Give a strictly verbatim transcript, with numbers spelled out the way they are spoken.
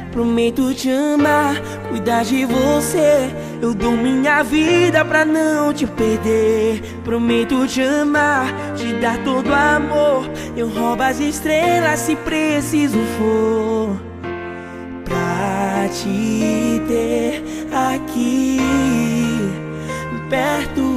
prometo te amar, cuidar de você. Eu dou minha vida pra não te perder. Prometo te amar, te dar todo amor. Eu roubo as estrelas se preciso for, pra te ter aqui perto